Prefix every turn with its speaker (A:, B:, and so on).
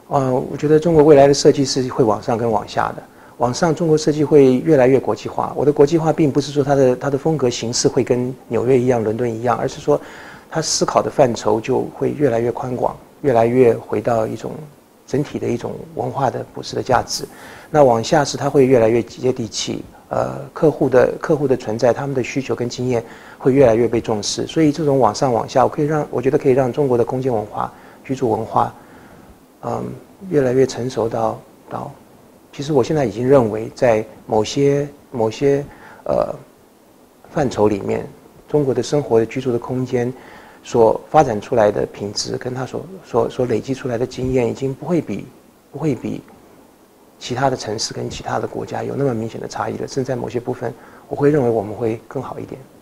A: 我觉得中国未来的设计是会往上跟往下的。往上，中国设计会越来越国际化。我的国际化并不是说它的风格形式会跟纽约一样、伦敦一样，而是说它思考的范畴就会越来越宽广，越来越回到一种整体的一种文化的普世的价值。那往下是它会越来越接地气，客户的存在，他们的需求跟经验会越来越被重视。所以这种往上往下，我觉得可以让中国的空间文化、居住文化，越来越成熟到。其实我现在已经认为，在某些范畴里面，中国的生活的居住的空间所发展出来的品质，跟它所累积出来的经验，已经不会比其他的城市跟其他的国家有那么明显的差异了。甚至在某些部分，我会认为我们会更好一点。